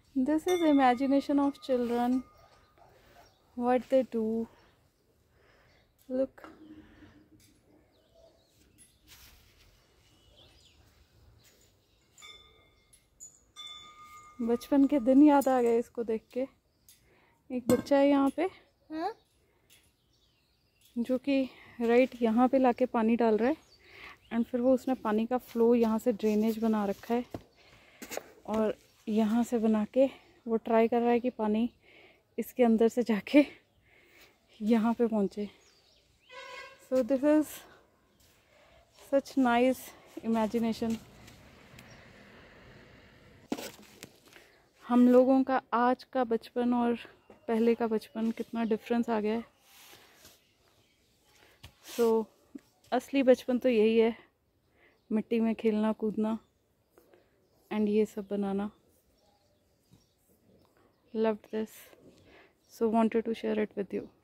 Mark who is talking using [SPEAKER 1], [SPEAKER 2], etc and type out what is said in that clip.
[SPEAKER 1] This is imagination of children, what they do. Look. बचपन के दिन याद आ गए इसको देख के। एक बच्चा है यहाँ पे जो कि राइट यहाँ पे लाके पानी डाल रहा है एंड फिर वो उसने पानी का फ्लो यहाँ से ड्रेनेज बना रखा है और यहाँ से बना के वो ट्राई कर रहा है कि पानी इसके अंदर से जाके यहाँ पे पहुँचे। So this is such nice imagination. हम लोगों का आज का बचपन और पहले का बचपन कितना डिफरेंस आ गया है। सो असली बचपन तो यही है, मिट्टी में खेलना कूदना एंड ये सब बनाना। Loved this, so wanted to share it with you.